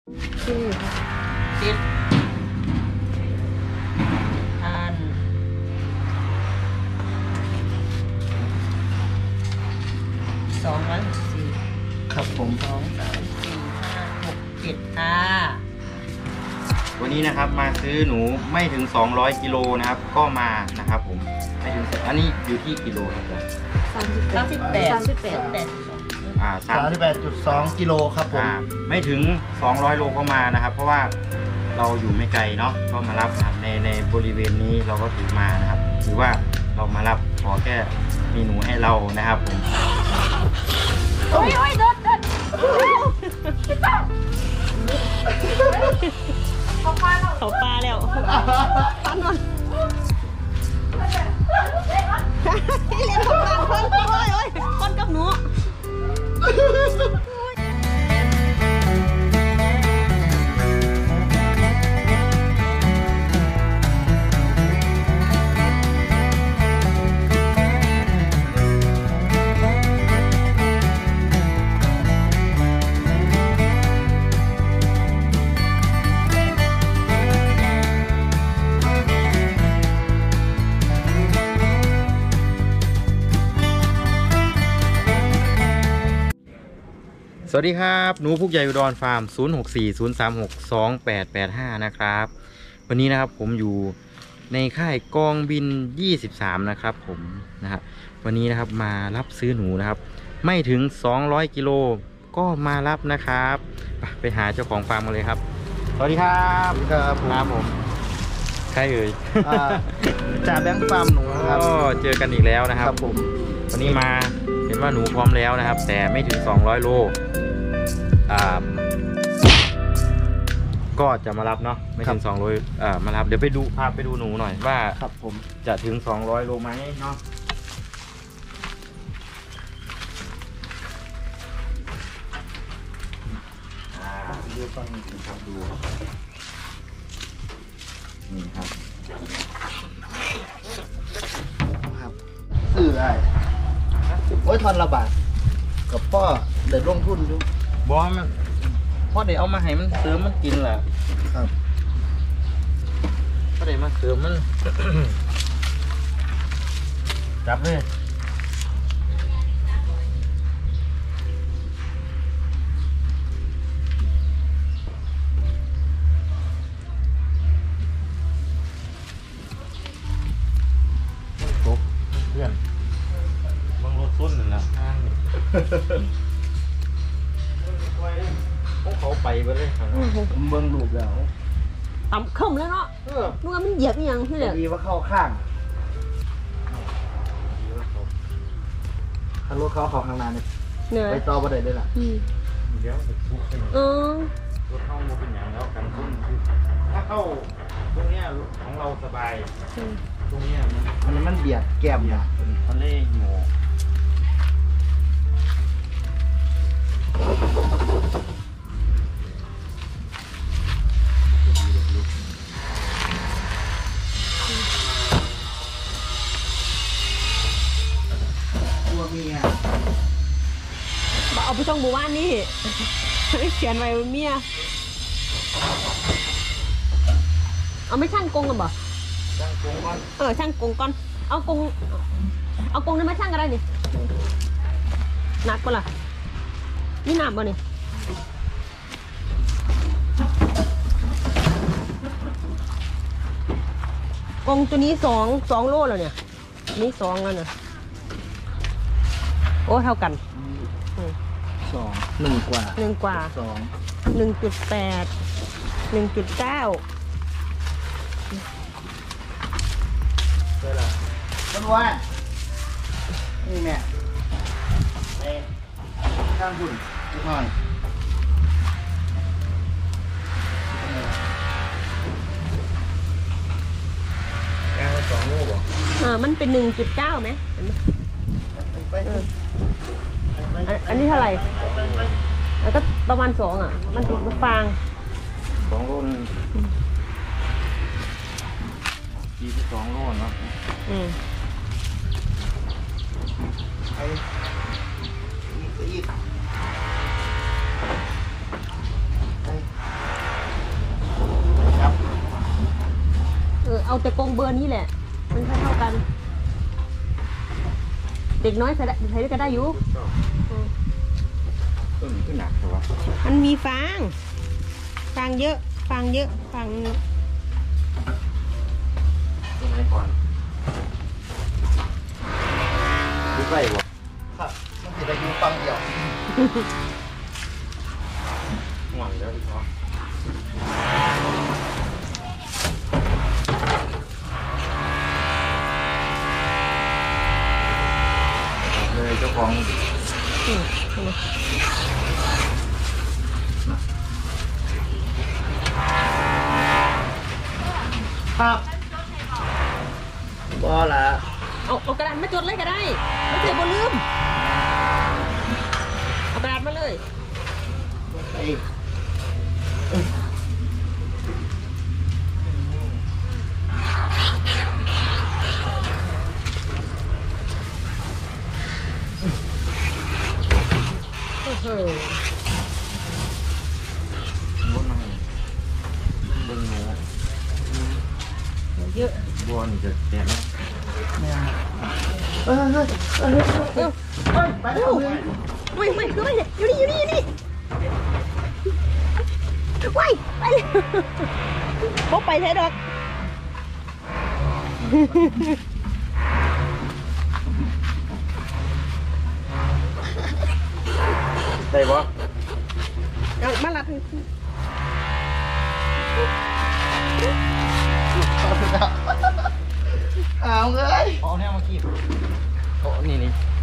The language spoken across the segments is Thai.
10 อัน264 ครับผม 2 3 4 5 6 7ค่ะวันนี้นะครับมาซื้อหนูไม่ถึง200กิโลนะครับก็มานะครับผมไม่ถึงอันนี้อยู่ที่กิโลครับผม 38 38.2 กิโลครับผมไม่ถึง200โลก็มานะครับเพราะว่าเราอยู่ไม่ไกลเนาะก็มารับนะครับในบริเวณนี้เราก็ถือมานะครับถือว่าเรามารับขอแค่มีหนูให้เรานะครับผมโอ้ยโดดเขาปลาแล้วปันนนที่เรียนของบางคนโอ้ยคนกับหนูสวัสดีครับหนูพุกใหญ่อุดรฟาร์ม0640362885นะครับวันนี้นะครับผมอยู่ในค่ายกองบิน23นะครับผมนะครับวันนี้นะครับมารับซื้อหนูนะครับไม่ถึง200กิโลก็มารับนะครับไปหาเจ้าของฟาร์มกันเลยครับสวัสดีครับครับผมใครเอ่ยจ่าแบงค์ฟาร์มหนูครับเจอกันอีกแล้วนะครับผมวันนี้มาเห็นว่าหนูพร้อมแล้วนะครับแต่ไม่ถึง200โลก็จะมารับเนาะไม่ถึง200มารับเดี๋ยวไปดูพาไปดูหนูหน่อยว่าครับผมจะถึง200โลไหมเนาะดูฟังครับดูนี่ครับซื้อได้โอ้ยทอนละบาทกับพ่อเดินลงทุนอยู่บอมันพ่อเดี๋ยวเอามาให้มันเสริมมันกินแหละครับพ่อเดี๋ยวมาเสริมมัน จับเลยตกเพื่อนบางรถส้นนั่นแหละพวกเขาไปไปเลยผมเบิ่งรูปแล้วต่ำขึ้นแล้วเนาะนึกว่ามันเหยียบยังที่เนี่ยดีว่าเข้าข้างถ้ารถเขาข้างหน้าเนี่ยไปต่อประเด็นได้หรอเดี๋ยวจะทุกข์ไปรถเข้ามาเป็นอย่างแล้วกันขึ้นถ้าเข้าตรงเนี้ยของเราสบายตรงเนี้ยมันเบียดแก้มเนี่ยมันเล่ยหัวเอาไปช่องหมู่บ้านนี่เขียนไว้เมียเอาไม่ช่างกงกันบ่ช่างกงก่อนช่างกงก่อนเอากงนั้นมาช่างกันได้นี่หนักปะล่ะนี่หนักป่ะนี่กงตัวนี้2 โลแล้วเนี่ยนี่2แล้วเนี่ยโอ้เท่ากัน 1 กว่า 1.8 1.9 ได้ละต้นว่านี่แม่ข้างหุ่นทุกหน่อยแกว่า2 โลบ่มันเป็น 1.9 ไหมอันนี้เท่าไหร่แล้วก็ประมาณ2มันถูกฟาง 2 โลนึง2 โลเนาะอีกเอาแต่กรงเบอร์นี้แหละมันเท่ากันเด็กน้อยใส่ได้ก็ได้อยู่ต้นขึ้นหนักแต่ว่ามันมีฟางเยอะฟางต้นไม้ก่อนดูใกล้บ่ครับมันจะได้อยู่ฟังเดียวห่วงแล้วพี่พ่อเลยเจ้าของครับบ่ละเอากระดาษมาจดเลยก็ได้ไม่เสียบนลืมเอากระดาษมาเลยไอ้รถมาให้เบิ้งหนูเยอะบัวนี่จะแตกไหมไปเอาเงินไม่คือไม่เนี่ยอยู่นี่ไปเลยพกไปใช้ดอกได้บ่เอามาลัดเอาเลยเอาเนี่ยมาคีบโอ้นี่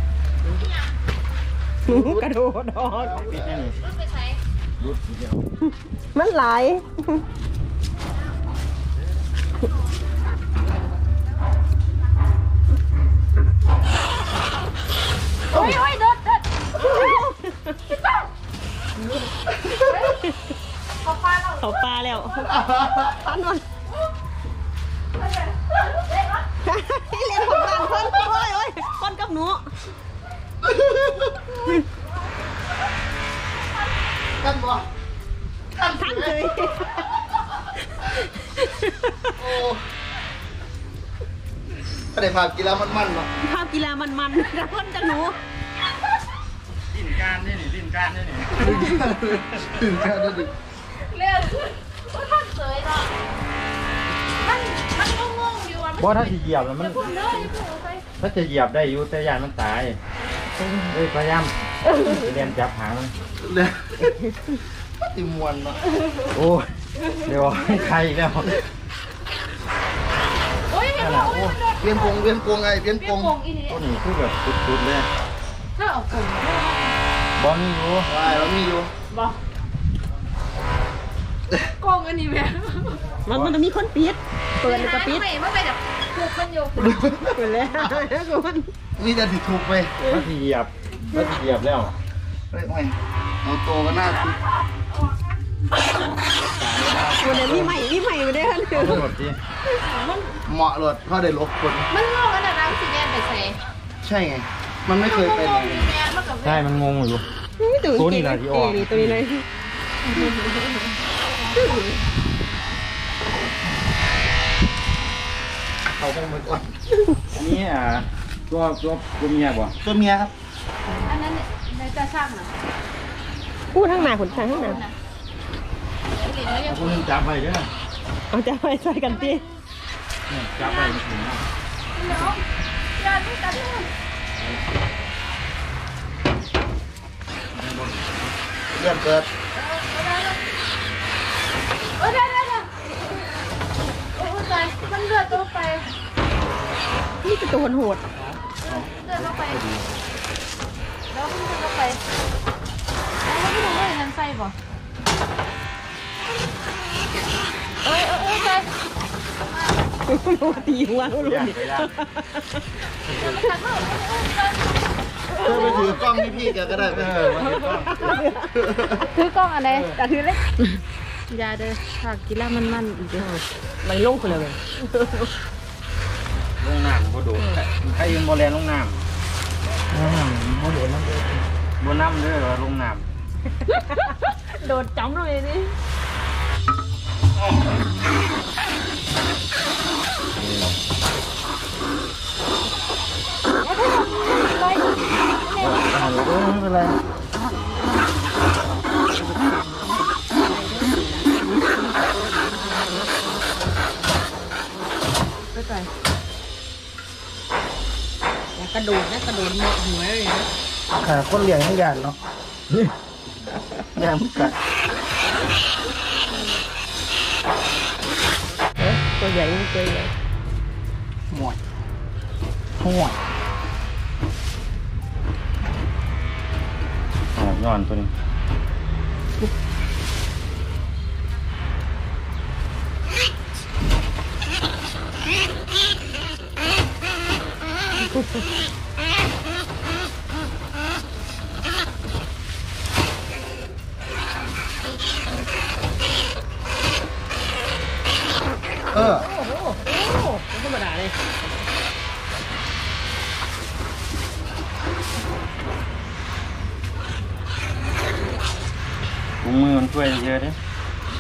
กระโดดออกปิดแน่นี่รุดไปใช้รุดเดียวมันไหลโอ้ยโดดเขาปลาแล้วทันมันเล่นของบ้านคนโอ้ยคนกับหนูกันบ่ทันเลยโอ้ไม่ได้พากีฬามันๆเนาะภาพกีฬามันๆกับคนกับหนูลิ้นการนี่ลิ้นการนี่ถึงแค่นั้นดิเรื่องว่าท่านเสยเนาะมันก็งงอยู่อ่ะเพราะถ้าจะเหยียบแล้วมันมันเลยอยู่ไปถ้าจะเหยียบได้อยู่แต่ยานมันตายเลยพยายามเรียนจับหางมันเนี่ยติมวนเนาะโอ้ยเดี๋ยวให้ใครอีกแล้วโอ้ยเห็นบอกว่ามันโดนเวียนกงไงเวียนเปีกยกงโกงอีนี่ตัวนี้คือแบบสุดๆเลยถ้าเอาโกงบอลนี่อยู่วายเรามีอยู่บอกโกงอันนี้แม่มันต้องมีคนปิดเปิดแล้วก็ปิดไม่ไปแบบผูกมันอยู่เปิดแล้วคนมีแต่ติดถูกไปถ้าจะเหยียบแล้วเฮ้ยไม่เอาโตก็น่าติดวันนี้มีใหม่ไม่ได้ค่ะเอาทั้งหมดดิเหมาะเลยเพราะได้ลบคนมันงงอันนั้นสิแม่ไปใส่ใช่ไง มันไม่เคยเป็นงเลงยอยู่แม่มันกับใช่มันงงอยู่ ตัวนี้แหละที่ออกตัวนี้เลยเขาคงไปก่อนอันนี้ตัวเมียบ่ตัวเมียครับอันนั้นในจะช่างนะพูดทั้งหน้าขนช้างทั้งหน้าหลิงแล้วยังคุณจับไปเด้อเอาจะไปใส่กันตีจับไปถึงนะเดี๋ยวอย่าดูกันเลยเลื่อนเกิดโอ้ได้โอ้ใจมันเลือดตัวไปนี่จะตัวโหดเดินเข้าไปแล้วคุณเดินเข้าไปแล้วพี่หนูไม่เห็นน้ำใส่บ่ใจโมตีหัวรู้อยากดิไปได้เพื่อไปถือกล้องให้พี่แกก็ได้ไหมถือกล้องอะไรแต่ถือเล็กยาเด้อผักกินแล้วมันอีกเด้อไหลลงไปเลยลงน้ำบ่โดดใครยังบ่แลนลงน้ำโมโหน้ำเลยบ่น้ำเด้อลงน้โดดจ้ำเลยนี่ำกระโดดนะกระโดดหมดหัวเลยนะขาคนเลี้ยงให้ยานเนาะยานมันกัดตัวใหญ่ตัวใหญ่หมวดหัวย้อนตัวนี้โอ้โหธรรมดาเลยถุงมือมันช่วยเยอะดิใช่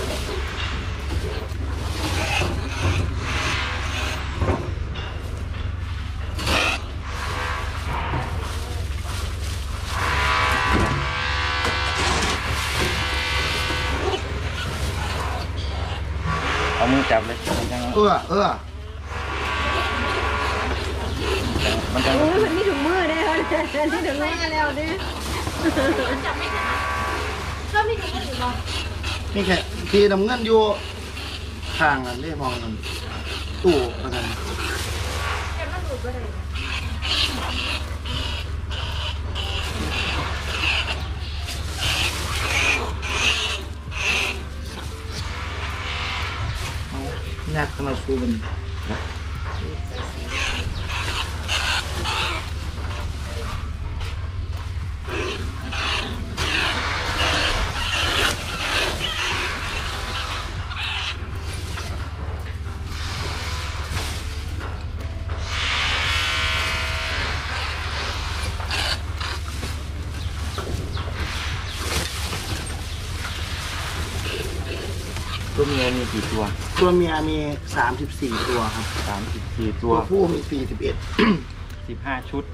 เอามือจับเลยมันจัง มันจังโอ้ยมันมีถุงมือได้แล้วเนี่ยที่ถุงมือแล้วเนี่ยจับไม่ถนัดก็ไม่ถึงก็ถึงหรอกนี่แค่ทีน้ำเงินอยู่ทางนั้นได้มองกันตู้ประกันแต่มันหลุดไปเลยยากขนาดสู้มันตัวเมียมีกี่ตัวตัวเมียมี34ตัวครับ 34 ตัตัว วผู้มี41 15 ชุด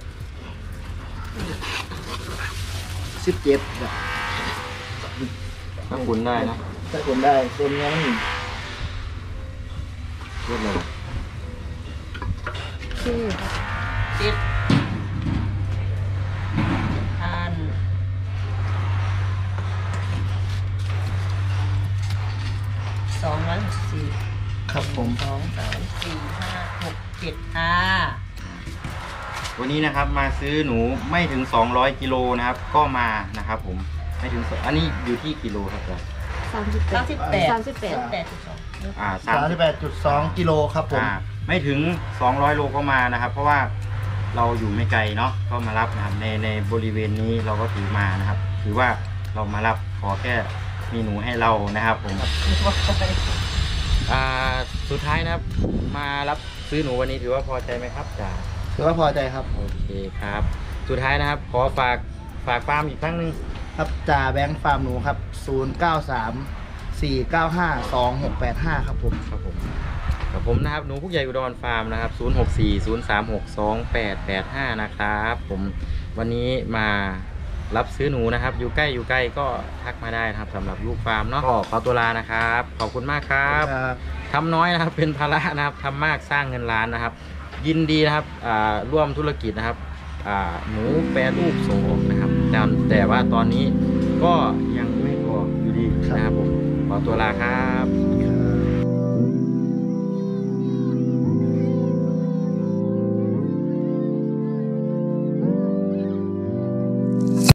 17แบบถ้าคุณได้นะถ้าคนได้ตัวเมียมันรวดเร็วชื่อติดทาน204 ครับผม 2 3 4 5 6 7ค่ะวันนี้นะครับมาซื้อหนูไม่ถึง200 กิโลนะครับ ก็มานะครับผมไม่ถึงอันนี้อยู่ที่กิโลครับอาจารย์ 38.2 กิโลครับผมไม่ถึง200 โลก็มานะครับ เพราะว่าเราอยู่ไม่ไกลเนาะก็มารับนะครับในบริเวณนี้เราก็ถือมานะครับ ถือว่าเรามารับขอแค่มีหนูให้เรานะครับผมสุดท้ายนะครับมารับซื้อหนูวันนี้ถือว่าพอใจไหมครับจ่าถือว่าพอใจครับโอเคครับ สุดท้ายนะครับขอฝากฟาร์มอีกครั้งหนึ่งครับจ่าแบงค์ฟาร์มหนูครับ0934952685ครับผมครับผมกับผมนะครับหนูผู้ใหญ่อุดรฟาร์มนะครับ0640362885นะครับผมวันนี้มารับซื้อหนูนะครับ อยู่ใกล้ก็ทักมาได้นะครับสำหรับลูกฟาร์มเนาะก็ขอตัวลานะครับขอบคุณมากครับทำน้อยนะครับเป็นภาระนะครับทำมากสร้างเงินล้านนะครับ ยินดีนะครับร่วมธุรกิจนะครับหนูแปรรูปส่งออกนะครับแต่ว่าตอนนี้ก็ยังไม่พออยู่ดีนะครับผมขอตัวลาครับ